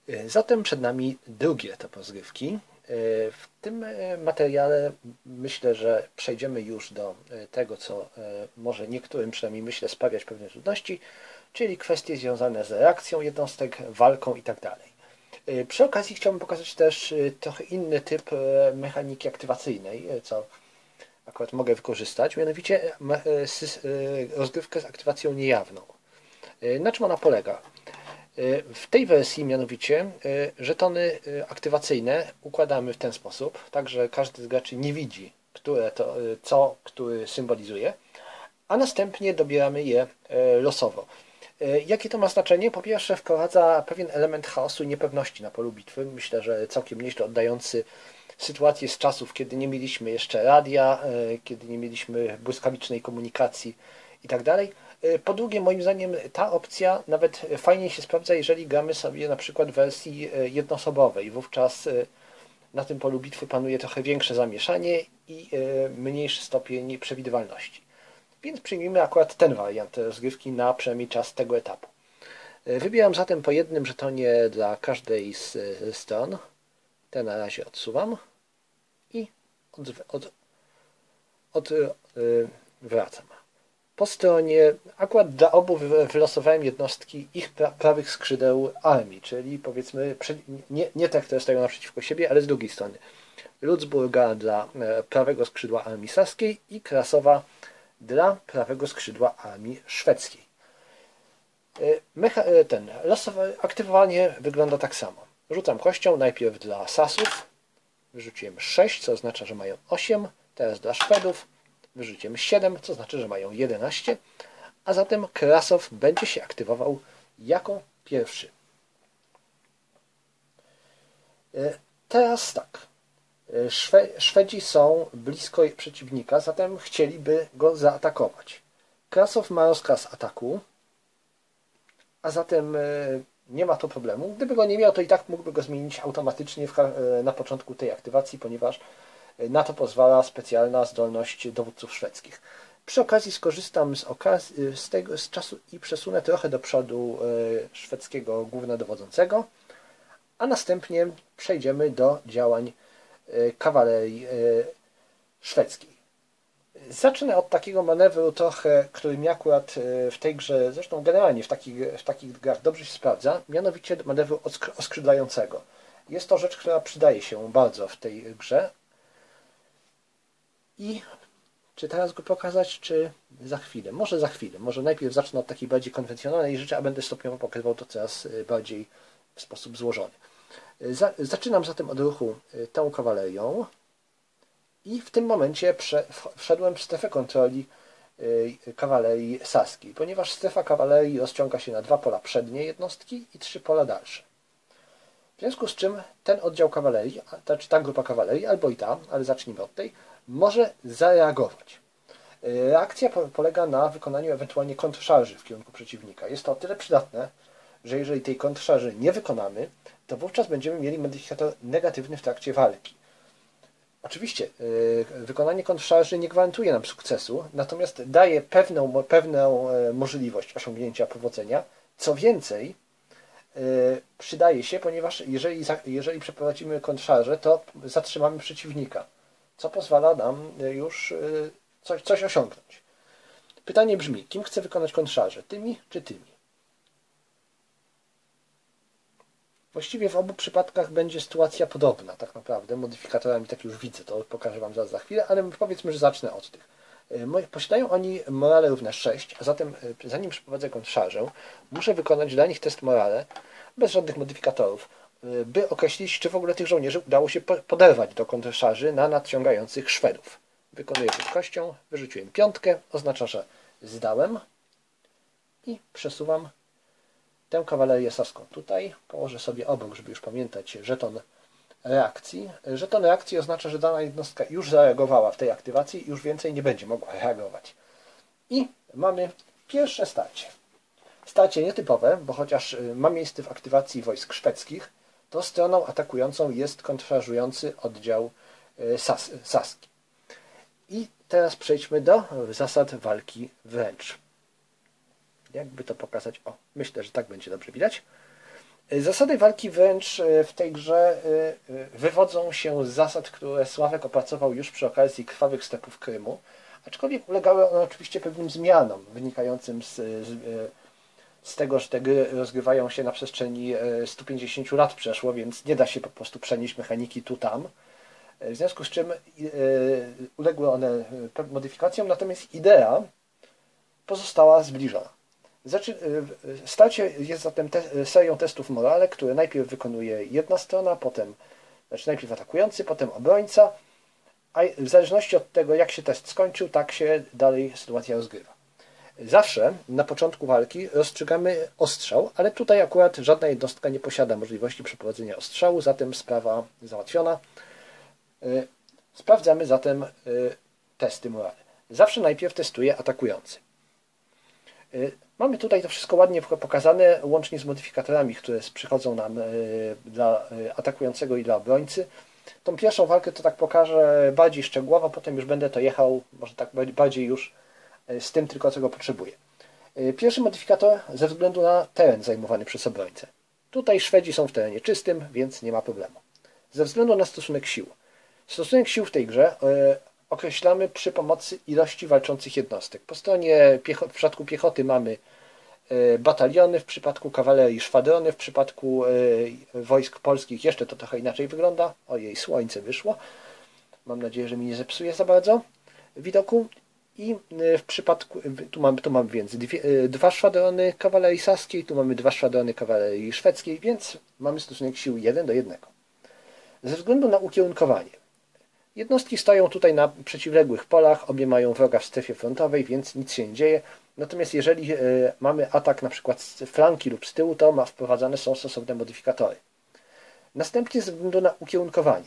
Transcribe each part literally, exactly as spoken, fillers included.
Zatem przed nami drugi etap rozgrywki. W tym materiale myślę, że przejdziemy już do tego, co może niektórym przynajmniej myślę sprawiać pewne trudności, czyli kwestie związane z reakcją jednostek, walką itd. Przy okazji chciałbym pokazać też trochę inny typ mechaniki aktywacyjnej, co akurat mogę wykorzystać, mianowicie rozgrywkę z aktywacją niejawną. Na czym ona polega? W tej wersji mianowicie żetony aktywacyjne układamy w ten sposób, tak że każdy z graczy nie widzi, które to, co który symbolizuje, a następnie dobieramy je losowo. Jakie to ma znaczenie? Po pierwsze wprowadza pewien element chaosu i niepewności na polu bitwy, myślę, że całkiem nieźle oddający sytuację z czasów, kiedy nie mieliśmy jeszcze radia, kiedy nie mieliśmy błyskawicznej komunikacji itd. Po drugie, moim zdaniem ta opcja nawet fajnie się sprawdza, jeżeli gramy sobie na przykład w wersji jednoosobowej. Wówczas na tym polu bitwy panuje trochę większe zamieszanie i mniejszy stopień przewidywalności. Więc przyjmijmy akurat ten wariant rozgrywki na przynajmniej czas tego etapu. Wybieram zatem po jednym żetonie dla każdej z stron. Te na razie odsuwam i od, od, od, wracam. Po stronie, akurat dla obu wylosowałem jednostki ich pra prawych skrzydeł armii, czyli powiedzmy nie, nie te, które stoją naprzeciwko siebie, ale z drugiej strony. Ludzburga dla prawego skrzydła armii saskiej i Krasowa dla prawego skrzydła armii szwedzkiej. Mecha ten losowe aktywowanie wygląda tak samo. Rzucam kością najpierw dla Sasów, wyrzuciłem sześć, co oznacza, że mają osiem, teraz dla Szwedów wyrzuciłem siedem, co znaczy, że mają jedenaście, a zatem Krasow będzie się aktywował jako pierwszy. Teraz tak. Szwe Szwedzi są blisko przeciwnika, zatem chcieliby go zaatakować. Krasow ma rozkaz ataku, a zatem nie ma to problemu. Gdyby go nie miał, to i tak mógłby go zmienić automatycznie w, na początku tej aktywacji, ponieważ na to pozwala specjalna zdolność dowódców szwedzkich. Przy okazji skorzystam z, okazji, z, tego, z czasu i przesunę trochę do przodu szwedzkiego głównodowodzącego, a następnie przejdziemy do działań kawalerii szwedzkiej. Zacznę od takiego manewru trochę, który mi akurat w tej grze, zresztą generalnie w takich, w takich grach dobrze się sprawdza, mianowicie manewru oskrzydlającego. Jest to rzecz, która przydaje się bardzo w tej grze. I czy teraz go pokazać, czy za chwilę? Może za chwilę. Może najpierw zacznę od takiej bardziej konwencjonalnej rzeczy, a będę stopniowo pokazywał to coraz bardziej w sposób złożony. Zaczynam zatem od ruchu tą kawalerią i w tym momencie wszedłem w strefę kontroli kawalerii saskiej, ponieważ strefa kawalerii rozciąga się na dwa pola przednie jednostki i trzy pola dalsze. W związku z czym ten oddział kawalerii, czy ta grupa kawalerii, albo i ta, ale zacznijmy od tej, może zareagować. Reakcja polega na wykonaniu ewentualnie kontrszarży w kierunku przeciwnika. Jest to o tyle przydatne, że jeżeli tej kontrszarży nie wykonamy, to wówczas będziemy mieli modyfikator negatywny w trakcie walki. Oczywiście wykonanie kontrszarży nie gwarantuje nam sukcesu, natomiast daje pewną, pewną możliwość osiągnięcia powodzenia. Co więcej, przydaje się, ponieważ jeżeli, jeżeli przeprowadzimy kontrszarżę, to zatrzymamy przeciwnika, co pozwala nam już coś, coś osiągnąć. Pytanie brzmi, kim chce wykonać kontrszarżę? Tymi czy tymi? Właściwie w obu przypadkach będzie sytuacja podobna, tak naprawdę. Modyfikatorami, tak już widzę, to pokażę Wam zaraz za chwilę, ale powiedzmy, że zacznę od tych. Posiadają oni morale równe sześć, a zatem zanim przeprowadzę kontrszarżę, muszę wykonać dla nich test morale bez żadnych modyfikatorów, by określić, czy w ogóle tych żołnierzy udało się poderwać do kontrszarży na nadciągających Szwedów. Wykonuję rzut kością, wyrzuciłem piątkę, oznacza, że zdałem i przesuwam tę kawalerię saską tutaj. Położę sobie obok, żeby już pamiętać żeton reakcji. Żeton reakcji oznacza, że dana jednostka już zareagowała w tej aktywacji i już więcej nie będzie mogła reagować. I mamy pierwsze starcie. Starcie nietypowe, bo chociaż ma miejsce w aktywacji wojsk szwedzkich, to stroną atakującą jest kontrszarżujący oddział Sas saski. I teraz przejdźmy do zasad walki wręcz. Jakby to pokazać? O, myślę, że tak będzie dobrze widać. Zasady walki wręcz w tej grze wywodzą się z zasad, które Sławek opracował już przy okazji krwawych stepów Krymu, aczkolwiek ulegały one oczywiście pewnym zmianom wynikającym z, z, z tego, że te gry rozgrywają się na przestrzeni stu pięćdziesięciu lat przeszło, więc nie da się po prostu przenieść mechaniki tu tam. W związku z czym uległy one modyfikacjom, natomiast idea pozostała zbliżona. Starcie jest zatem te, serią testów morale, które najpierw wykonuje jedna strona, potem, znaczy najpierw atakujący, potem obrońca, a w zależności od tego, jak się test skończył, tak się dalej sytuacja rozgrywa. Zawsze na początku walki rozstrzygamy ostrzał, ale tutaj akurat żadna jednostka nie posiada możliwości przeprowadzenia ostrzału, zatem sprawa załatwiona. Sprawdzamy zatem testy morale. Zawsze najpierw testuje atakujący. Mamy tutaj to wszystko ładnie pokazane, łącznie z modyfikatorami, które przychodzą nam dla atakującego i dla obrońcy. Tą pierwszą walkę to tak pokażę bardziej szczegółowo, potem już będę to jechał, może tak bardziej już z tym tylko, czego potrzebuję. Pierwszy modyfikator ze względu na teren zajmowany przez obrońcę. Tutaj Szwedzi są w terenie czystym, więc nie ma problemu. Ze względu na stosunek sił. Stosunek sił w tej grze określamy przy pomocy ilości walczących jednostek. Po stronie w przypadku piechoty mamy bataliony, w przypadku kawalerii szwadrony, w przypadku wojsk polskich jeszcze to trochę inaczej wygląda. Ojej, słońce wyszło. Mam nadzieję, że mi nie zepsuje za bardzo widoku. I w przypadku, tu mamy, tu mamy więc dwie, dwa szwadrony kawalerii saskiej, tu mamy dwa szwadrony kawalerii szwedzkiej, więc mamy stosunek sił jeden do jednego. Ze względu na ukierunkowanie. Jednostki stoją tutaj na przeciwległych polach, obie mają wroga w strefie frontowej, więc nic się nie dzieje. Natomiast jeżeli mamy atak na przykład z flanki lub z tyłu, to ma wprowadzane są stosowne modyfikatory. Następnie ze względu na ukierunkowanie.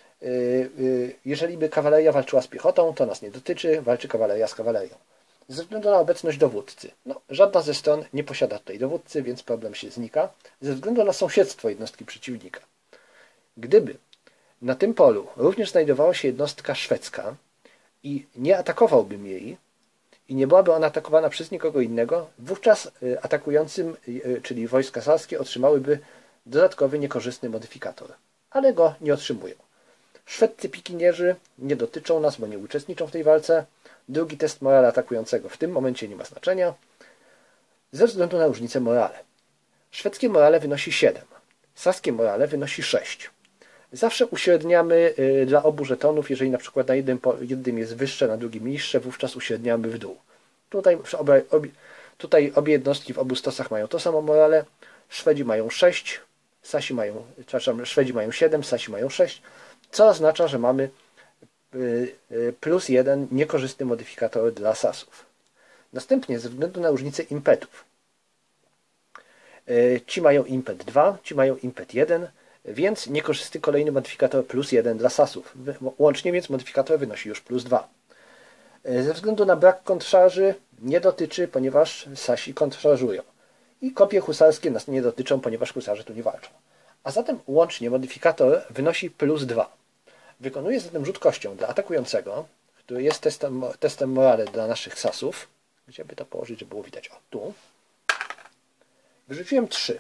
Jeżeli by kawaleria walczyła z piechotą, to nas nie dotyczy, walczy kawaleria z kawalerią. Ze względu na obecność dowódcy. No, żadna ze stron nie posiada tutaj dowódcy, więc problem się znika. Ze względu na sąsiedztwo jednostki przeciwnika. Gdyby na tym polu również znajdowała się jednostka szwedzka i nie atakowałbym jej i nie byłaby ona atakowana przez nikogo innego, wówczas atakującym, czyli wojska saskie, otrzymałyby dodatkowy niekorzystny modyfikator. Ale go nie otrzymują. Szwedcy pikinierzy nie dotyczą nas, bo nie uczestniczą w tej walce. Drugi test morale atakującego w tym momencie nie ma znaczenia, ze względu na różnicę morale. Szwedzkie morale wynosi siedem, saskie morale wynosi sześć. Zawsze uśredniamy dla obu żetonów, jeżeli na przykład na jednym, jednym jest wyższe, na drugim niższe, wówczas uśredniamy w dół. Tutaj obie, obie, tutaj obie jednostki w obu stosach mają to samo morale. Szwedzi mają sześć, Sasi mają, przepraszam, Szwedzi mają siedem, Sasi mają sześć, co oznacza, że mamy plus jeden niekorzystny modyfikator dla Sasów. Następnie ze względu na różnicę impetów. Ci mają impet dwa, ci mają impet jeden, więc niekorzystny kolejny modyfikator plus jeden dla Sasów. Łącznie więc modyfikator wynosi już plus dwa. Ze względu na brak kontrszarży nie dotyczy, ponieważ Sasi kontrszarżują. I kopie husarskie nas nie dotyczą, ponieważ husarze tu nie walczą. A zatem łącznie modyfikator wynosi plus dwa. Wykonuje zatem rzut kością dla atakującego, który jest testem, testem morale dla naszych Sasów. Gdzie by to położyć, żeby było widać? O, tu. Wyrzuciłem trzy.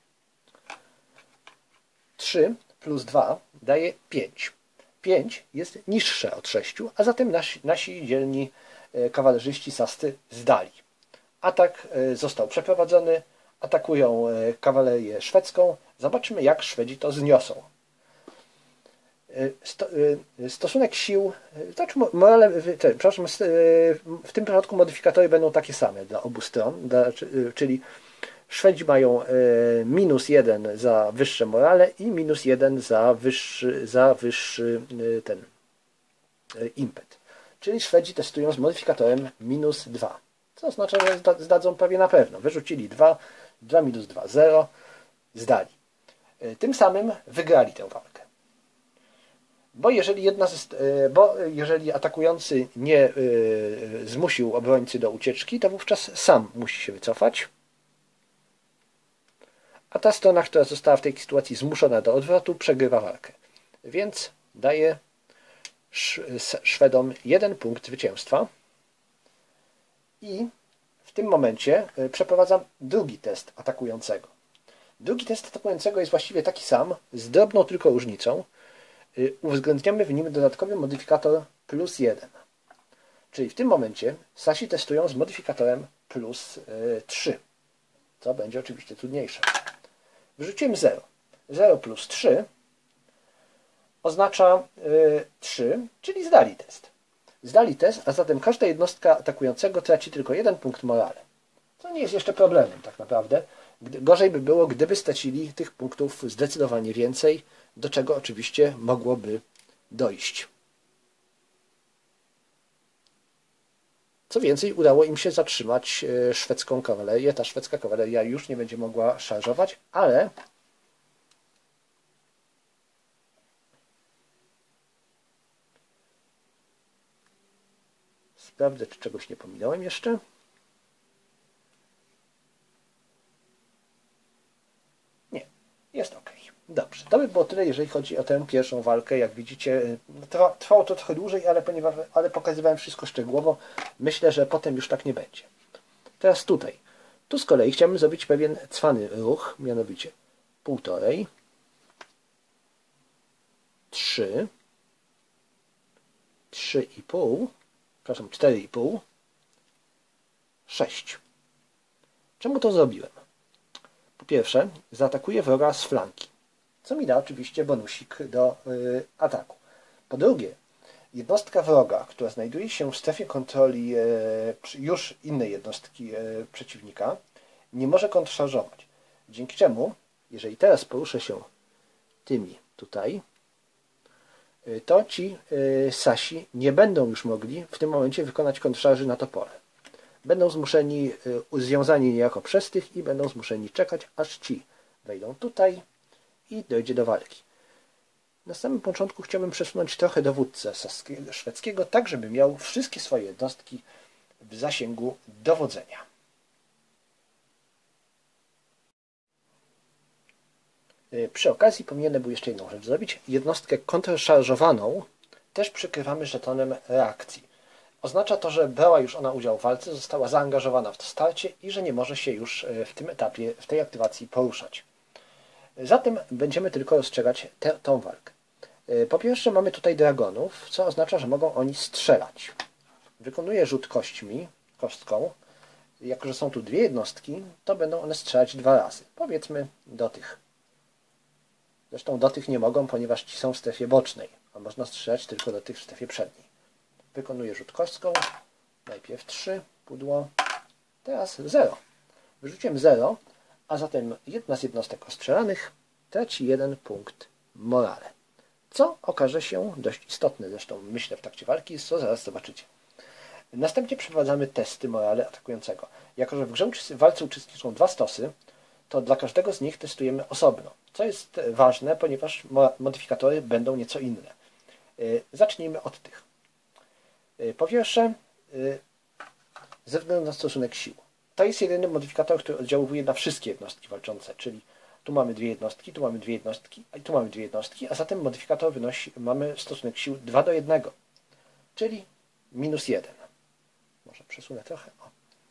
trzy plus dwa daje pięć. pięć jest niższe od sześciu, a zatem nasi, nasi dzielni kawalerzyści sascy zdali. Atak został przeprowadzony, atakują kawalerię szwedzką. Zobaczmy, jak Szwedzi to zniosą. Sto, stosunek sił, znaczy morale, przepraszam, w tym przypadku modyfikatory będą takie same dla obu stron, dla, czyli Szwedzi mają minus jeden za wyższe morale i minus jeden za wyższy, za wyższy ten impet. Czyli Szwedzi testują z modyfikatorem minus dwa. Co oznacza, że zdadzą prawie na pewno. Wyrzucili dwa, dwa minus dwa, zero, zdali. Tym samym wygrali tę walkę. Bo jeżeli, jedna z, bo jeżeli atakujący nie zmusił obrońcy do ucieczki, to wówczas sam musi się wycofać. A ta strona, która została w tej sytuacji zmuszona do odwrotu, przegrywa walkę. Więc daje Szwedom jeden punkt zwycięstwa. I w tym momencie przeprowadzam drugi test atakującego. Drugi test atakującego jest właściwie taki sam, z drobną tylko różnicą. Uwzględniamy w nim dodatkowy modyfikator plus jeden. Czyli w tym momencie Sasi testują z modyfikatorem plus trzy, co będzie oczywiście trudniejsze. Wyrzuciłem zero. zero plus trzy oznacza trzy, czyli zdali test. Zdali test, a zatem każda jednostka atakującego traci tylko jeden punkt morale. Co nie jest jeszcze problemem tak naprawdę. Gorzej by było, gdyby stracili tych punktów zdecydowanie więcej, do czego oczywiście mogłoby dojść. Co więcej, udało im się zatrzymać szwedzką kawalerię. Ta szwedzka kawaleria już nie będzie mogła szarżować, ale sprawdzę, czy czegoś nie pominąłem jeszcze. Nie, jest ok. Dobrze, to by było tyle, jeżeli chodzi o tę pierwszą walkę. Jak widzicie, trwa, trwało to trochę dłużej, ale ponieważ ale pokazywałem wszystko szczegółowo, myślę, że potem już tak nie będzie. Teraz tutaj. Tu z kolei chciałbym zrobić pewien cwany ruch, mianowicie półtorej, trzy, trzy i pół, przepraszam, cztery i pół, sześć. Czemu to zrobiłem? Po pierwsze, zaatakuję wroga z flanki, co mi da oczywiście bonusik do y, ataku. Po drugie, jednostka wroga, która znajduje się w strefie kontroli y, już innej jednostki y, przeciwnika, nie może kontrszarżować. Dzięki czemu, jeżeli teraz poruszę się tymi tutaj, y, to ci y, Sasi nie będą już mogli w tym momencie wykonać kontrszarży na to pole. Będą zmuszeni, y, związani niejako przez tych i będą zmuszeni czekać, aż ci wejdą tutaj i dojdzie do walki. Na samym początku chciałbym przesunąć trochę dowódcę szwedzkiego, tak żeby miał wszystkie swoje jednostki w zasięgu dowodzenia. Przy okazji powinienem był jeszcze jedną rzecz zrobić. Jednostkę kontrszarżowaną też przykrywamy żetonem reakcji. Oznacza to, że brała już ona udział w walce, została zaangażowana w to starcie i że nie może się już w tym etapie, w tej aktywacji poruszać. Zatem będziemy tylko rozstrzygać tę tą walkę. Po pierwsze mamy tutaj dragonów, co oznacza, że mogą oni strzelać. Wykonuję rzut kośćmi, kostką. Jako że są tu dwie jednostki, to będą one strzelać dwa razy. Powiedzmy do tych. Zresztą do tych nie mogą, ponieważ ci są w strefie bocznej, a można strzelać tylko do tych w strefie przedniej. Wykonuję rzut kostką. Najpierw trzy, pudło. Teraz zero. Wyrzuciłem zero, a zatem jedna z jednostek ostrzelanych traci jeden punkt morale. Co okaże się dość istotne, zresztą myślę w trakcie walki, co zaraz zobaczycie. Następnie przeprowadzamy testy morale atakującego. Jako że w grze w walce uczestniczą dwa stosy, to dla każdego z nich testujemy osobno, co jest ważne, ponieważ modyfikatory będą nieco inne. Zacznijmy od tych. Po pierwsze, ze względu na stosunek sił. To jest jedyny modyfikator, który oddziałuje na wszystkie jednostki walczące, czyli tu mamy dwie jednostki, tu mamy dwie jednostki, i tu mamy dwie jednostki, a zatem modyfikator wynosi, mamy stosunek sił dwa do jednego, czyli minus jeden. Może przesunę trochę. O.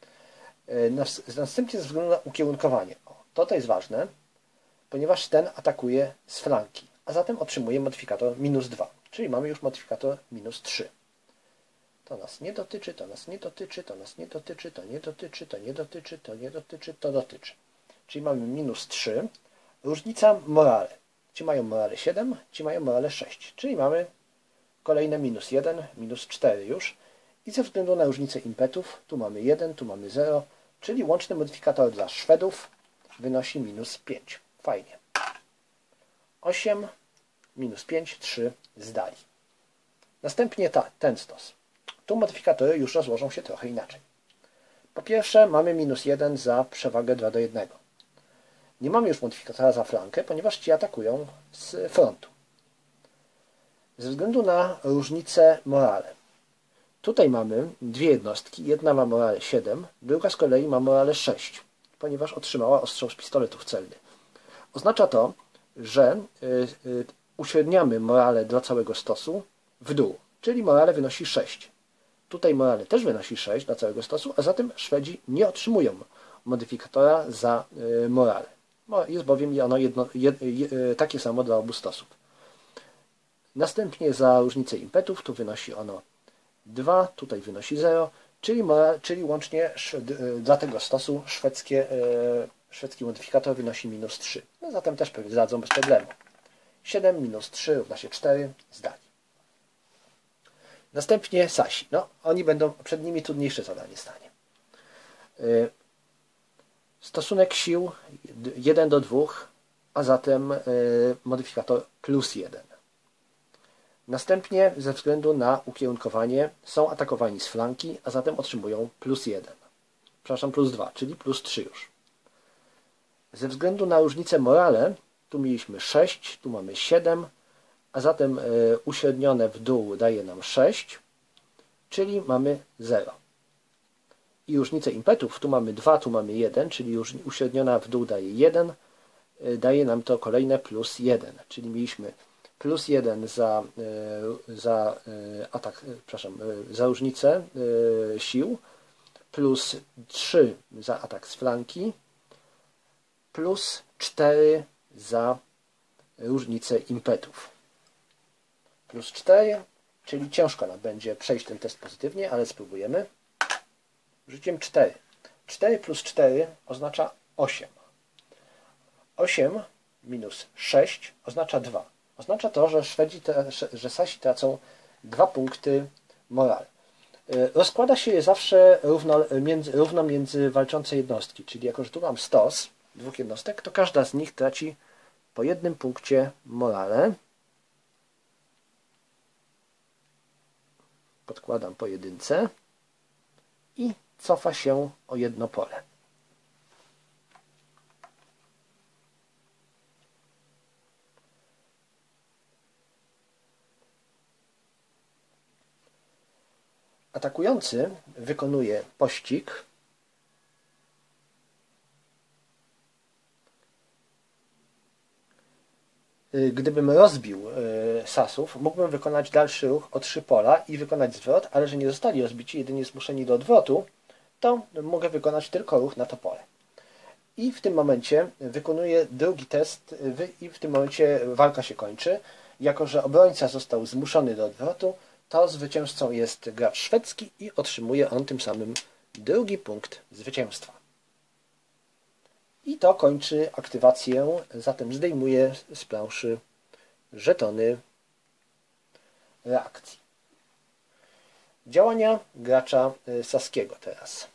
Następnie ze względu na ukierunkowanie. O, to to jest ważne, ponieważ ten atakuje z flanki, a zatem otrzymuje modyfikator minus dwa, czyli mamy już modyfikator minus trzy. To nas nie dotyczy, to nas nie dotyczy, to nas nie dotyczy, to nie dotyczy, to nie dotyczy, to nie dotyczy, to dotyczy. Czyli mamy minus trzy. Różnica morale. Ci mają morale siedem, ci mają morale sześć. Czyli mamy kolejne minus jeden, minus cztery już. I ze względu na różnicę impetów, tu mamy jeden, tu mamy zero, czyli łączny modyfikator dla Szwedów wynosi minus pięć. Fajnie. osiem, minus pięć, trzy zdali. Następnie ta, ten stos. Tu modyfikatory już rozłożą się trochę inaczej. Po pierwsze mamy minus jeden za przewagę dwa do jednego. Nie mamy już modyfikatora za flankę, ponieważ ci atakują z frontu. Ze względu na różnicę morale. Tutaj mamy dwie jednostki. Jedna ma morale siedem, druga z kolei ma morale sześć, ponieważ otrzymała ostrzał z pistoletów celnych. Oznacza to, że y, y, uśredniamy morale dla całego stosu w dół, czyli morale wynosi sześć. Tutaj morale też wynosi sześć dla całego stosu, a zatem Szwedzi nie otrzymują modyfikatora za y, morale. Jest bowiem ono jedno, jed, jed, takie samo dla obu stosów. Następnie za różnicę impetów tu wynosi ono dwa, tutaj wynosi zero, czyli, czyli łącznie dla tego stosu szwedzkie, szwedzki modyfikator wynosi minus trzy. No zatem też zdadzą bez problemu. siedem minus trzy równa się cztery, zdali. Następnie Sasi. No, oni będą, przed nimi trudniejsze zadanie stanie. Stosunek sił jeden do dwóch, a zatem modyfikator plus jeden. Następnie ze względu na ukierunkowanie są atakowani z flanki, a zatem otrzymują plus jeden. Przepraszam, plus dwa, czyli plus trzy już. Ze względu na różnicę morale, tu mieliśmy sześć, tu mamy siedem, a zatem uśrednione w dół daje nam sześć, czyli mamy zero. I różnicę impetów, tu mamy dwa, tu mamy jeden, czyli już uśredniona w dół daje jeden, daje nam to kolejne plus jeden, czyli mieliśmy plus jeden za, za atak, przepraszam, za różnicę sił, plus trzy za atak z flanki, plus cztery za różnicę impetów. Plus cztery, czyli ciężko nam będzie przejść ten test pozytywnie, ale spróbujemy. Rzuciem cztery. cztery plus cztery oznacza osiem. osiem minus sześć oznacza dwa. Oznacza to, że Szwedzi, że Sasi tracą dwa punkty moral. Rozkłada się je zawsze równo między, równo między walczące jednostki, czyli jako, że tu mam stos dwóch jednostek, to każda z nich traci po jednym punkcie morale. Podkładam pojedynce i cofa się o jedno pole. Atakujący wykonuje pościg. Gdybym rozbił Sasów, mógłbym wykonać dalszy ruch o trzy pola i wykonać zwrot, ale że nie zostali rozbici, jedynie zmuszeni do odwrotu, to mogę wykonać tylko ruch na to pole. I w tym momencie wykonuję drugi test i w tym momencie walka się kończy. Jako że obrońca został zmuszony do odwrotu, to zwycięzcą jest gracz szwedzki i otrzymuje on tym samym drugi punkt zwycięstwa. I to kończy aktywację, zatem zdejmuję z planszy żetony reakcji. Działania gracza saskiego teraz.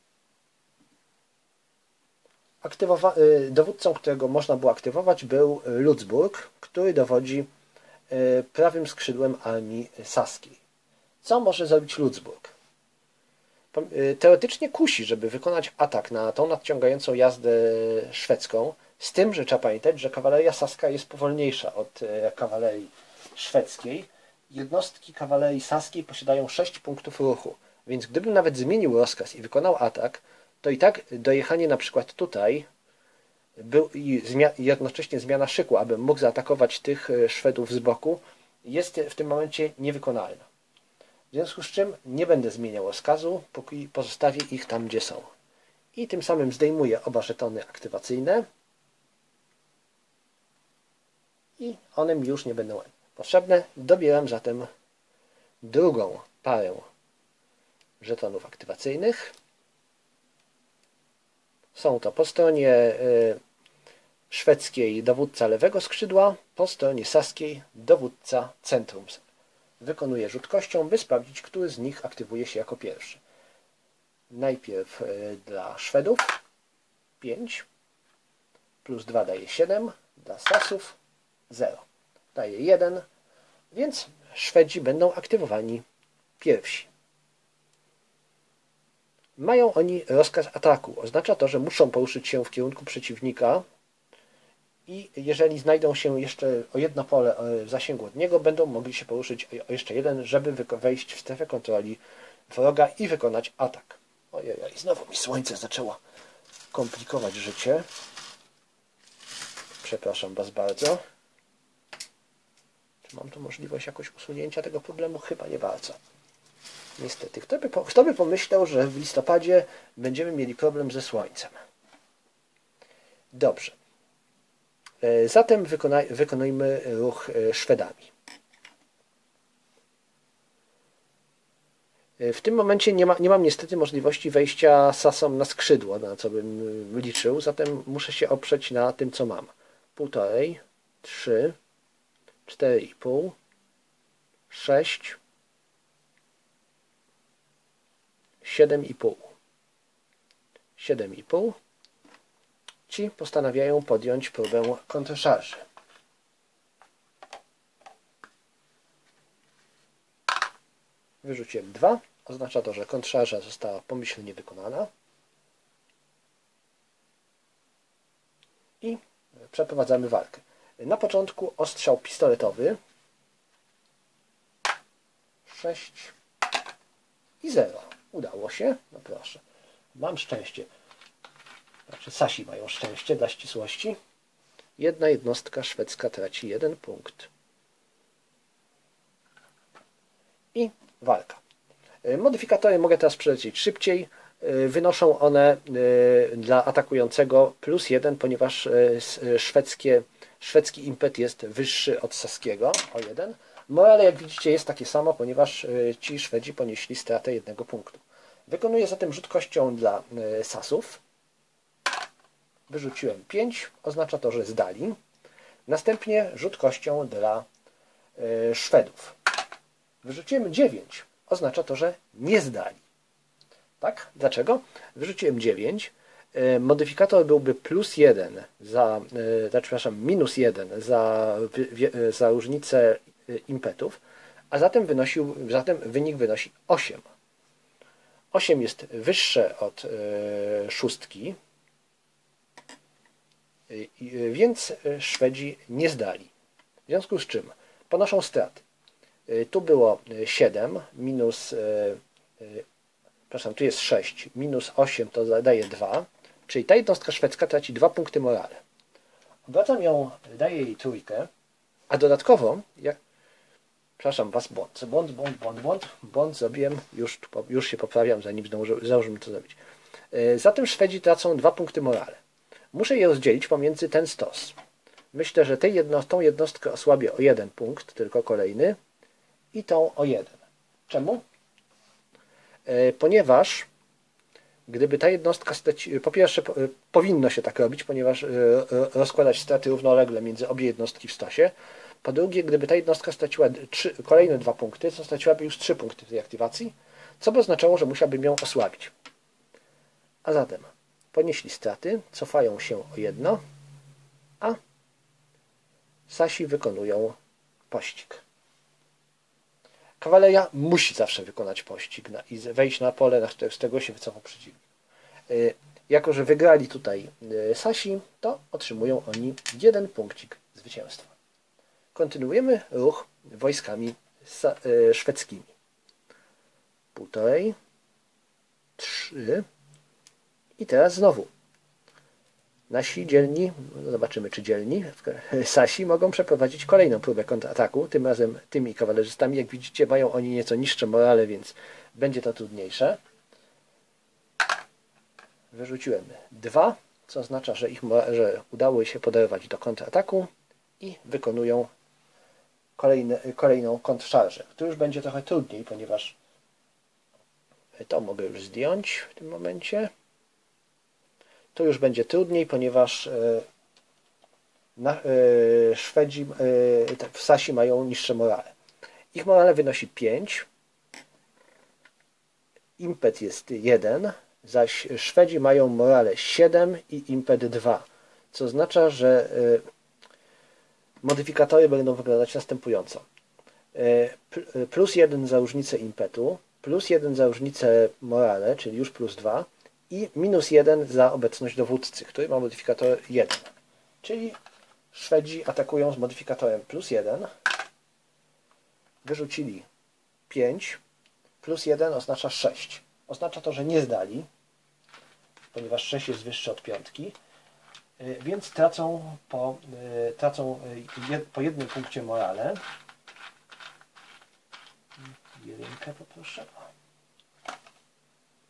Aktywowa dowódcą, którego można było aktywować, był Ludzburg, który dowodzi prawym skrzydłem armii saskiej. Co może zrobić Ludzburg? Teoretycznie kusi, żeby wykonać atak na tą nadciągającą jazdę szwedzką, z tym, że trzeba pamiętać, że kawaleria saska jest powolniejsza od kawalerii szwedzkiej. Jednostki kawalerii saskiej posiadają sześć punktów ruchu, więc gdybym nawet zmienił rozkaz i wykonał atak, to i tak dojechanie na przykład tutaj był i jednocześnie zmiana szyku, abym mógł zaatakować tych Szwedów z boku, jest w tym momencie niewykonalna. W związku z czym nie będę zmieniał rozkazu, póki pozostawię ich tam, gdzie są. I tym samym zdejmuję oba żetony aktywacyjne i one mi już nie będą potrzebne. Dobieram zatem drugą parę żetonów aktywacyjnych. Są to po stronie szwedzkiej dowódca lewego skrzydła, po stronie saskiej dowódca centrum. Wykonuję rzut kością, by sprawdzić, który z nich aktywuje się jako pierwszy. Najpierw dla Szwedów pięć, plus dwa daje siedem, dla Sasów zero, daje jeden, więc Szwedzi będą aktywowani pierwsi. Mają oni rozkaz ataku. Oznacza to, że muszą poruszyć się w kierunku przeciwnika i jeżeli znajdą się jeszcze o jedno pole w zasięgu od niego, będą mogli się poruszyć o jeszcze jeden, żeby wejść w strefę kontroli wroga i wykonać atak. Ojej, znowu mi słońce zaczęło komplikować życie. Przepraszam Was bardzo. Czy mam tu możliwość jakoś usunięcia tego problemu? Chyba nie bardzo. Niestety, kto by, kto by pomyślał, że w listopadzie będziemy mieli problem ze słońcem. Dobrze. Zatem wykonaj, wykonujmy ruch Szwedami. W tym momencie nie, ma, nie mam niestety możliwości wejścia Sasom na skrzydło, na co bym liczył, zatem muszę się oprzeć na tym, co mam. Półtorej, trzy, cztery i pół, sześć, siedem i pół. siedem i pół. Ci postanawiają podjąć próbę kontrszarży. Wyrzuciłem dwa. Oznacza to, że kontrszarża została pomyślnie wykonana. I przeprowadzamy walkę. Na początku ostrzał pistoletowy. sześć i zero. Udało się. No proszę. Mam szczęście. Znaczy Sasi mają szczęście dla ścisłości. Jedna jednostka szwedzka traci jeden punkt. I walka. Modyfikatory mogę teraz przelecieć szybciej. Wynoszą one dla atakującego plus jeden, ponieważ szwedzkie, szwedzki impet jest wyższy od saskiego o jeden. Morale, jak widzicie, jest takie samo, ponieważ ci Szwedzi ponieśli stratę jednego punktu. Wykonuję zatem rzut kością dla Sasów. Wyrzuciłem pięć, oznacza to, że zdali. Następnie rzut kością dla Szwedów. Wyrzuciłem dziewięć, oznacza to, że nie zdali. Tak? Dlaczego? Wyrzuciłem dziewięć. Modyfikator byłby plus jeden za, znaczy, przepraszam, minus jeden za, za różnicę impetów, a zatem, wynosił, zatem wynik wynosi osiem. osiem jest wyższe od e, szóstki, e, więc Szwedzi nie zdali. W związku z czym ponoszą straty. E, tu było siedem, minus, e, e, przepraszam, tu jest sześć, minus osiem to daje dwa, czyli ta jednostka szwedzka traci dwa punkty morale. Obracam ją, daję jej trójkę, a dodatkowo, jak, przepraszam was, błąd, błąd, błąd, błąd, błąd, błąd zrobiłem, już, już się poprawiam, zanim zdążymy to zrobić. Zatem Szwedzi tracą dwa punkty morale. Muszę je rozdzielić pomiędzy ten stos. Myślę, że tej jedno, tą jednostkę osłabię o jeden punkt, tylko kolejny, i tą o jeden. Czemu? Ponieważ gdyby ta jednostka straci, po pierwsze powinno się tak robić, ponieważ rozkładać straty równolegle między obie jednostki w stosie. Po drugie, gdyby ta jednostka straciła trzy, kolejne dwa punkty, to straciłaby już trzy punkty w tej aktywacji, co by oznaczało, że musiałbym ją osłabić. A zatem ponieśli straty, cofają się o jedno, a Sasi wykonują pościg. Kawaleria musi zawsze wykonać pościg na, i wejść na pole, na z tego się wycofał przeciwnik. Yy, jako że wygrali tutaj yy, Sasi, to otrzymują oni jeden punkcik zwycięstwa. Kontynuujemy ruch wojskami yy, szwedzkimi. Półtorej, trzy i teraz znowu. Nasi dzielni, zobaczymy czy dzielni, Sasi mogą przeprowadzić kolejną próbę kontrataku, tym razem tymi kawalerzystami. Jak widzicie, mają oni nieco niższe morale, więc będzie to trudniejsze. Wyrzuciłem dwa, co oznacza, że, ich, że udało się poderwać do kontrataku i wykonują kolejne, kolejną kontrszarżę. Tu już będzie trochę trudniej, ponieważ to mogę już zdjąć w tym momencie. To już będzie trudniej, ponieważ na, Szwedzi w Sasi mają niższe morale. Ich morale wynosi pięć, impet jest jeden, zaś Szwedzi mają morale siedem i impet dwa, co oznacza, że modyfikatory będą wyglądać następująco. Plus jeden za różnicę impetu, plus jeden za różnicę morale, czyli już plus dwa, i minus jeden za obecność dowódcy, który ma modyfikator jeden. Czyli Szwedzi atakują z modyfikatorem plus jeden, wyrzucili pięć, plus jeden oznacza sześć. Oznacza to, że nie zdali, ponieważ sześć jest wyższy od piątki, więc tracą po, tracą po jednym punkcie morale. Jedynkę poproszę.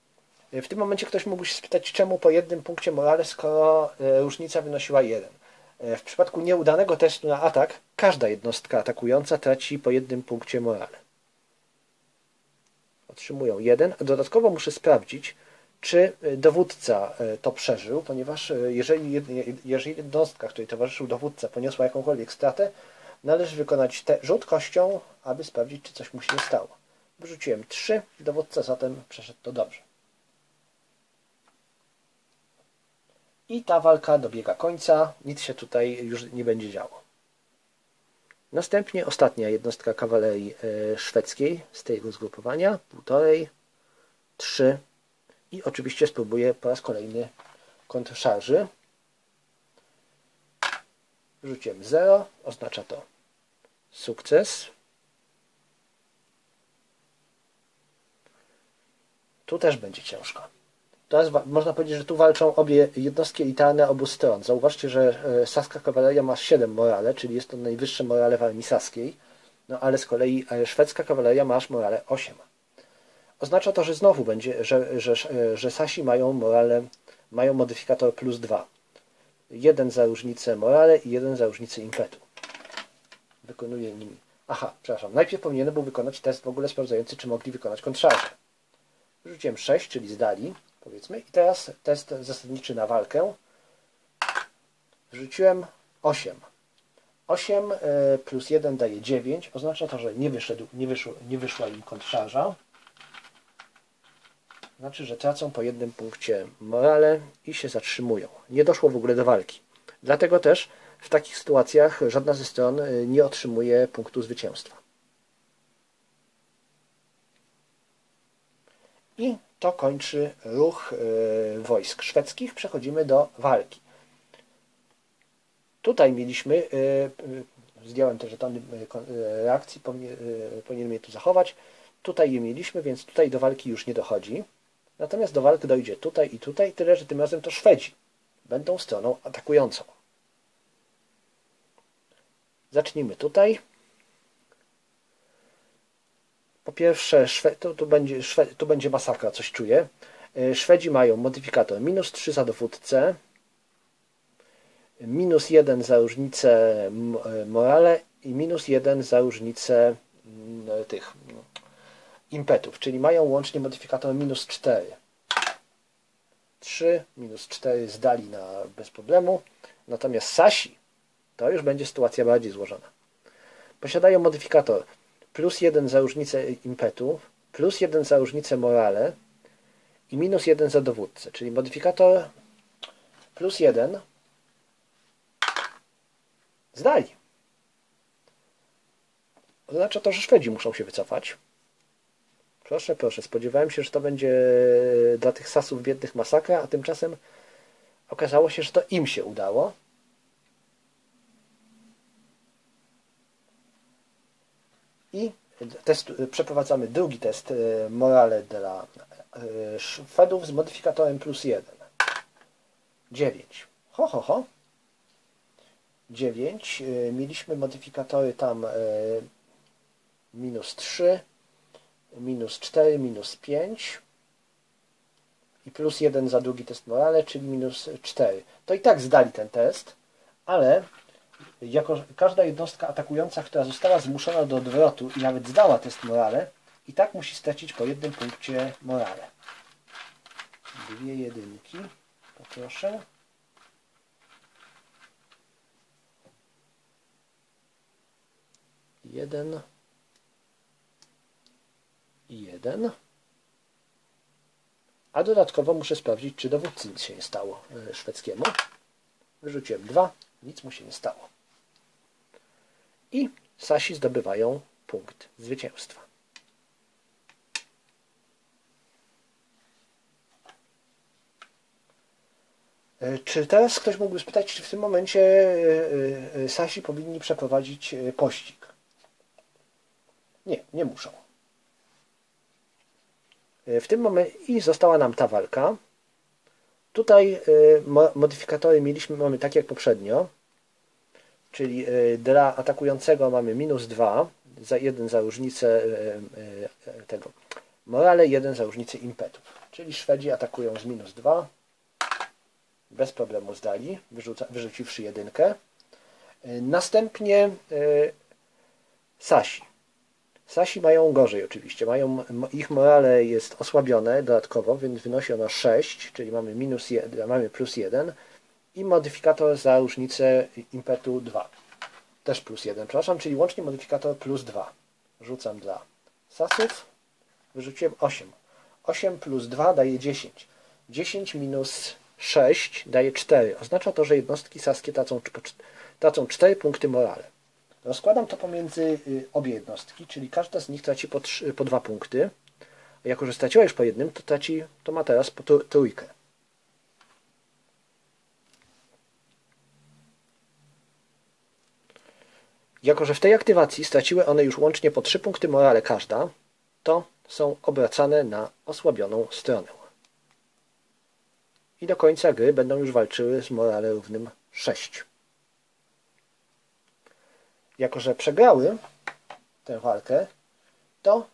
W tym momencie ktoś mógł się spytać, czemu po jednym punkcie morale, skoro różnica wynosiła jeden. W przypadku nieudanego testu na atak, każda jednostka atakująca traci po jednym punkcie morale. Otrzymują jeden. Dodatkowo muszę sprawdzić, czy dowódca to przeżył, ponieważ jeżeli, jeżeli jednostka, której towarzyszył dowódca, poniosła jakąkolwiek stratę, należy wykonać te rzut kością, aby sprawdzić, czy coś mu się nie stało. Wyrzuciłem trzy, dowódca zatem przeszedł to dobrze. I ta walka dobiega końca, nic się tutaj już nie będzie działo. Następnie ostatnia jednostka kawalerii szwedzkiej z tego zgrupowania, półtorej, trzy i oczywiście spróbuję po raz kolejny kontrszarży. Rzuciłem zero, oznacza to sukces. Tu też będzie ciężko. Teraz można powiedzieć, że tu walczą obie jednostki elitarne obu stron. Zauważcie, że saska kawaleria ma siedem morale, czyli jest to najwyższe morale w armii saskiej, no ale z kolei szwedzka kawaleria ma aż morale osiem. Oznacza to, że znowu będzie, że, że, że Sasi mają morale, mają modyfikator plus dwa. Jeden za różnicę morale i jeden za różnicę impetu. Wykonuję nimi. Aha, przepraszam. Najpierw powinienem był wykonać test w ogóle sprawdzający, czy mogli wykonać kontrszarże. Rzuciłem sześć, czyli zdali, powiedzmy. I teraz test zasadniczy na walkę. Wrzuciłem osiem. osiem plus jeden daje dziewięć. Oznacza to, że nie, wyszedł, nie, wyszło, nie wyszła im kontrszarża. Znaczy, że tracą po jednym punkcie morale i się zatrzymują. Nie doszło w ogóle do walki. Dlatego też w takich sytuacjach żadna ze stron nie otrzymuje punktu zwycięstwa. I to kończy ruch wojsk szwedzkich. Przechodzimy do walki. Tutaj mieliśmy, zdjąłem te żetony reakcji, powinienem je tu zachować. Tutaj je mieliśmy, więc tutaj do walki już nie dochodzi. Natomiast do walki dojdzie tutaj i tutaj, tyle że tym razem to Szwedzi będą stroną atakującą. Zacznijmy tutaj. Po pierwsze, Szwe tu, tu, będzie, Szwe tu będzie masakra, coś czuję. Szwedzi mają modyfikator minus trzy za dowódcę, minus jeden za różnicę morale i minus jeden za różnicę tych impetów, czyli mają łącznie modyfikator minus cztery. trzy, minus cztery zdali na, bez problemu. Natomiast Sasi to już będzie sytuacja bardziej złożona. Posiadają modyfikator plus jeden za różnicę impetu, plus jeden za różnicę morale i minus jeden za dowódcę, czyli modyfikator plus jeden zdali. Oznacza to, że Szwedzi muszą się wycofać. Proszę, proszę, spodziewałem się, że to będzie dla tych Sasów biednych masakra, a tymczasem okazało się, że to im się udało. I test, przeprowadzamy drugi test morale dla Szwedów z modyfikatorem plus jeden. dziewięć. Ho, ho, ho. dziewięć. Mieliśmy modyfikatory tam minus trzy, minus cztery, minus pięć i plus jeden za drugi test morale, czyli minus cztery. To i tak zdali ten test, ale jako każda jednostka atakująca, która została zmuszona do odwrotu i nawet zdała test morale, i tak musi stracić po jednym punkcie morale. Dwie jedynki, poproszę. Jeden i jeden. A dodatkowo muszę sprawdzić, czy dowódcy nic się nie stało szwedzkiemu. Wyrzuciłem dwa, nic mu się nie stało. I Sasi zdobywają punkt zwycięstwa. Czy teraz ktoś mógłby spytać, czy w tym momencie Sasi powinni przeprowadzić pościg? Nie, nie muszą. W tym momencie i została nam ta walka. Tutaj modyfikatory mieliśmy, mamy tak jak poprzednio, czyli dla atakującego mamy minus dwa, za jeden za różnicę tego morale, jeden za różnicę impetów. Czyli Szwedzi atakują z minus dwa, bez problemu zdali, wyrzuca, wyrzuciwszy jedynkę. Następnie Sasi. Sasi mają gorzej oczywiście. Mają, ich morale jest osłabione dodatkowo, więc wynosi ono sześć, czyli mamy, minus jeden, mamy plus jeden i modyfikator za różnicę impetu dwa. Też plus jeden, przepraszam, czyli łącznie modyfikator plus dwa. Rzucam dla Sasów. Wyrzuciłem osiem. osiem plus dwa daje dziesięć. dziesięć minus sześć daje cztery. Oznacza to, że jednostki saskie tracą, tracą cztery punkty morale. Rozkładam to pomiędzy obie jednostki, czyli każda z nich traci po, trzy, po dwa punkty. A jako że straciła już po jednym, to, traci, to ma teraz po trójkę. Jako że w tej aktywacji straciły one już łącznie po trzy punkty morale każda, to są obracane na osłabioną stronę. I do końca gry będą już walczyły z morale równym sześć. Jako że przegrały tę walkę, to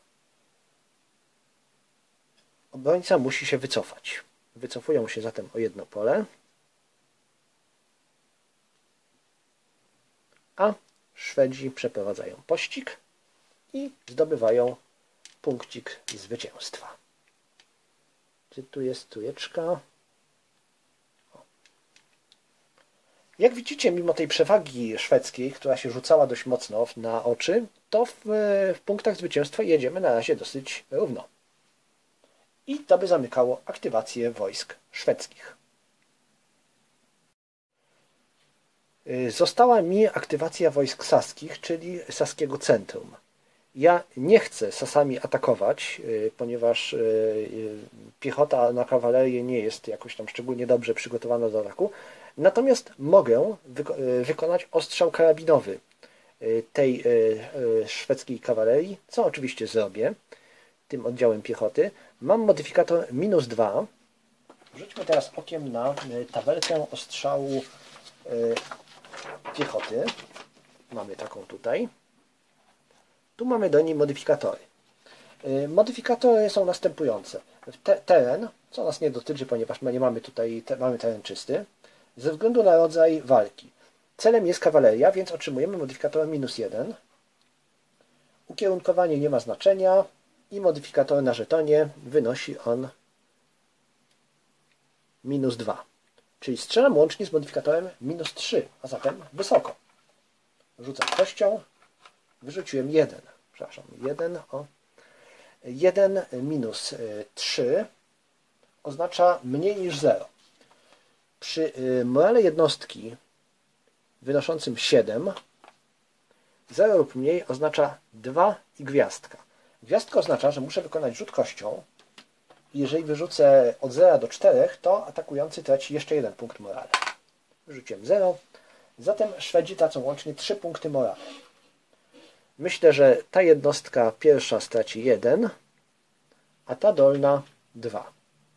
obrońca musi się wycofać. Wycofują się zatem o jedno pole, a Szwedzi przeprowadzają pościg i zdobywają punkcik zwycięstwa. Czy tu jest trójeczka? Jak widzicie, mimo tej przewagi szwedzkiej, która się rzucała dość mocno na oczy, to w, w punktach zwycięstwa jedziemy na razie dosyć równo. I to by zamykało aktywację wojsk szwedzkich. Została mi aktywacja wojsk saskich, czyli saskiego centrum. Ja nie chcę Sasami atakować, ponieważ piechota na kawalerię nie jest jakoś tam szczególnie dobrze przygotowana do ataku. Natomiast mogę wyko wykonać ostrzał karabinowy tej szwedzkiej kawalerii, co oczywiście zrobię tym oddziałem piechoty. Mam modyfikator minus dwa. Rzućmy teraz okiem na tabelkę ostrzału piechoty. Mamy taką tutaj. Tu mamy do niej modyfikatory. Modyfikatory są następujące. Te teren, co nas nie dotyczy, ponieważ my nie mamy tutaj, te, mamy teren czysty, ze względu na rodzaj walki. Celem jest kawaleria, więc otrzymujemy modyfikator minus jeden. Ukierunkowanie nie ma znaczenia i modyfikator na żetonie wynosi on minus dwa. Czyli strzelam łącznie z modyfikatorem minus trzy, a zatem wysoko. Rzucam kością, wyrzuciłem jeden. Przepraszam, jeden o jeden minus trzy oznacza mniej niż zero. Przy morale jednostki wynoszącym siedem, zero lub mniej oznacza dwa i gwiazdka. Gwiazdka oznacza, że muszę wykonać rzut kością i jeżeli wyrzucę od zera do czterech, to atakujący traci jeszcze jeden punkt morale. Wyrzuciłem zero, zatem Szwedzi tracą łącznie trzy punkty morale. Myślę, że ta jednostka pierwsza straci jeden, a ta dolna dwa.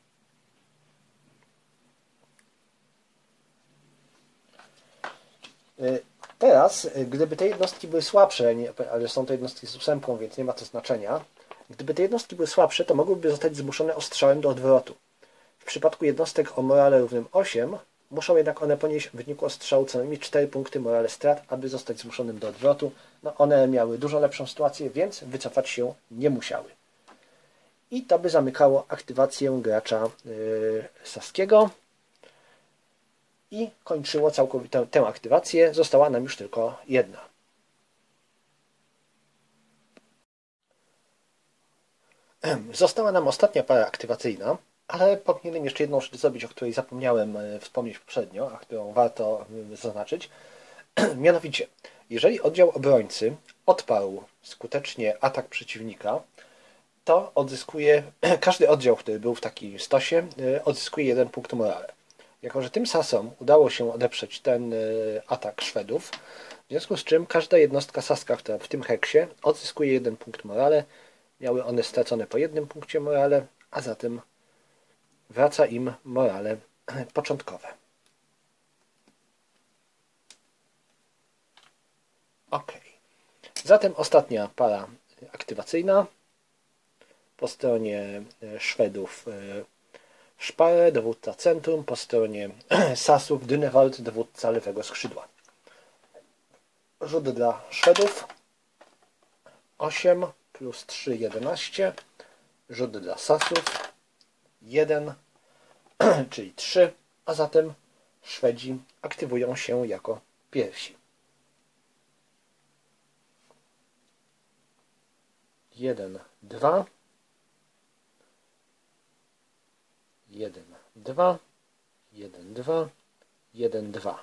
Teraz, gdyby te jednostki były słabsze, ale są to jednostki z ósemką, więc nie ma to znaczenia, gdyby te jednostki były słabsze, to mogłyby zostać zmuszone ostrzałem do odwrotu. W przypadku jednostek o morale równym osiem, muszą jednak one ponieść w wyniku ostrzału co najmniej cztery punkty morale strat, aby zostać zmuszonym do odwrotu. No, one miały dużo lepszą sytuację, więc wycofać się nie musiały. I to by zamykało aktywację gracza yy, saskiego i kończyło całkowitą tę aktywację. Została nam już tylko jedna. Została nam ostatnia para aktywacyjna, ale powinienem jeszcze jedną rzecz zrobić, o której zapomniałem wspomnieć poprzednio, a którą warto zaznaczyć. Mianowicie, jeżeli oddział obrońcy odparł skutecznie atak przeciwnika, to odzyskuje, każdy oddział, który był w takim stosie, odzyskuje jeden punkt morale. Jako że tym Sasom udało się odeprzeć ten atak Szwedów, w związku z czym każda jednostka saska, która w tym heksie, odzyskuje jeden punkt morale. Miały one stracone po jednym punkcie morale, a zatem wraca im morale początkowe. Ok. Zatem ostatnia para aktywacyjna. Po stronie Szwedów Szparę, dowódca centrum, po stronie Sasów Dynewald, dowódca lewego skrzydła. rzut dla Szwedów. osiem plus trzy, jedenaście. Rzut dla Sasów. jeden, czyli trzy, a zatem Szwedzi aktywują się jako pierwsi. jeden, dwa. jeden, dwa. jeden, dwa. jeden, dwa.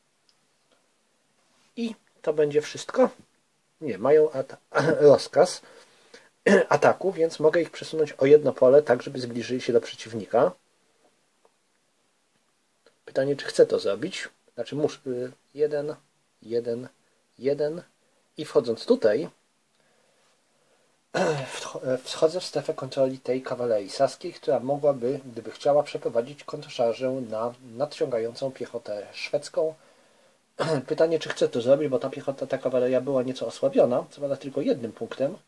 I to będzie wszystko. Nie, mają rozkaz ataku, więc mogę ich przesunąć o jedno pole, tak żeby zbliżyli się do przeciwnika. Pytanie, czy chcę to zrobić? Znaczy muszę jeden, jeden, jeden i wchodząc tutaj wchodzę w strefę kontroli tej kawalerii saskiej, która mogłaby, gdyby chciała, przeprowadzić kontrszarżę na nadciągającą piechotę szwedzką. Pytanie, czy chcę to zrobić, bo ta piechota, ta kawaleria była nieco osłabiona, co prawda tylko jednym punktem.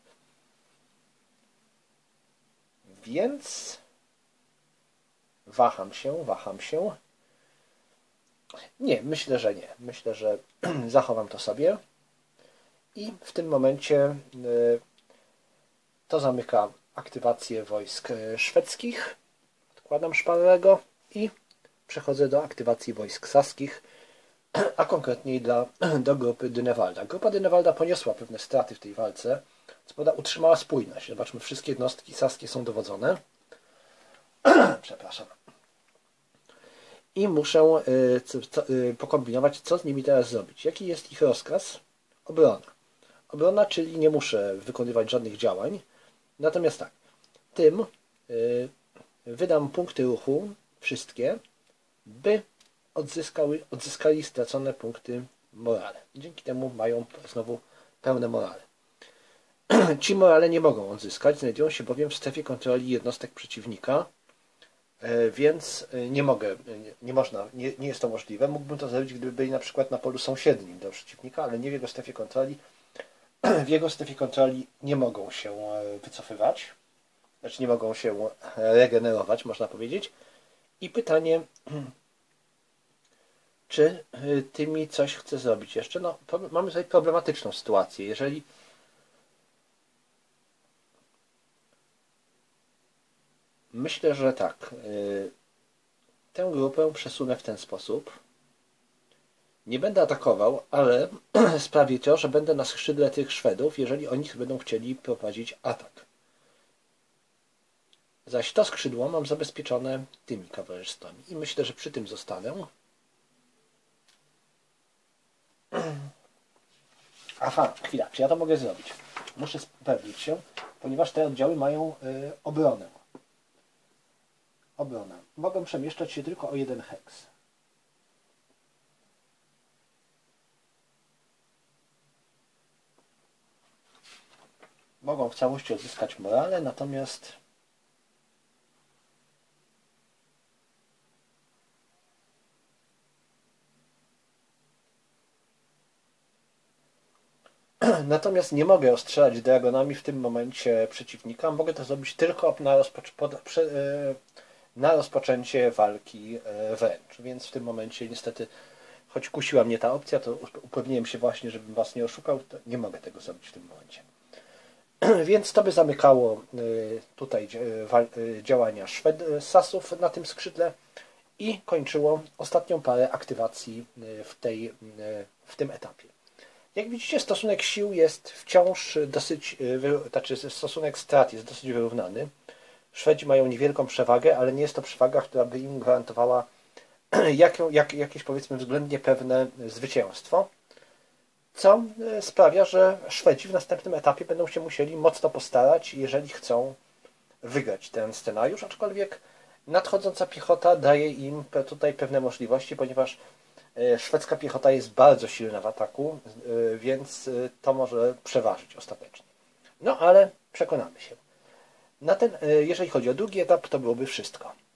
Więc waham się, waham się. Nie, myślę, że nie. Myślę, że zachowam to sobie. I w tym momencie to zamyka aktywację wojsk szwedzkich. Odkładam szparego i przechodzę do aktywacji wojsk saskich, a konkretniej dla, do grupy Dynewalda. Grupa Dynewalda poniosła pewne straty w tej walce, co prawda utrzymała spójność. Zobaczmy, wszystkie jednostki saskie są dowodzone. Przepraszam. I muszę y, co, y, pokombinować, co z nimi teraz zrobić. Jaki jest ich rozkaz? Obrona. Obrona, czyli nie muszę wykonywać żadnych działań. Natomiast tak, tym y, wydam punkty ruchu, wszystkie, by odzyskały, odzyskali stracone punkty morale. Dzięki temu mają znowu pełne morale. Ci morale nie mogą odzyskać, znajdują się bowiem w strefie kontroli jednostek przeciwnika, więc nie mogę, nie, nie można, nie, nie jest to możliwe. Mógłbym to zrobić, gdyby byli na przykład na polu sąsiednim do przeciwnika, ale nie w jego strefie kontroli. W jego strefie kontroli nie mogą się wycofywać, znaczy nie mogą się regenerować, można powiedzieć. I pytanie, czy tymi coś chce zrobić jeszcze? No, mamy tutaj problematyczną sytuację. Jeżeli myślę, że tak, tę grupę przesunę w ten sposób. Nie będę atakował, ale sprawi to, że będę na skrzydle tych Szwedów, jeżeli oni będą chcieli prowadzić atak. Zaś to skrzydło mam zabezpieczone tymi kawalerzystami. I myślę, że przy tym zostanę. Aha, chwila, czy ja to mogę zrobić? Muszę upewnić się, ponieważ te oddziały mają y, obronę. Obronę. Mogą przemieszczać się tylko o jeden heks. Mogą w całości odzyskać morale, natomiast natomiast nie mogę ostrzelać dragonami w tym momencie przeciwnika. Mogę to zrobić tylko na, rozpoc na rozpoczęcie walki wręcz. Więc w tym momencie niestety, choć kusiła mnie ta opcja, to upewniłem się właśnie, żebym was nie oszukał, to nie mogę tego zrobić w tym momencie. Więc to by zamykało tutaj działania Szwed Sasów na tym skrzydle i kończyło ostatnią parę aktywacji w, tej, w tym etapie. Jak widzicie, stosunek sił jest wciąż dosyć, znaczy stosunek strat jest dosyć wyrównany. Szwedzi mają niewielką przewagę, ale nie jest to przewaga, która by im gwarantowała jak, jak, jakieś, powiedzmy, względnie pewne zwycięstwo, co sprawia, że Szwedzi w następnym etapie będą się musieli mocno postarać, jeżeli chcą wygrać ten scenariusz, aczkolwiek nadchodząca piechota daje im tutaj pewne możliwości, ponieważ szwedzka piechota jest bardzo silna w ataku, więc to może przeważyć ostatecznie. No ale przekonamy się. Na ten, jeżeli chodzi o drugi etap, to byłoby wszystko.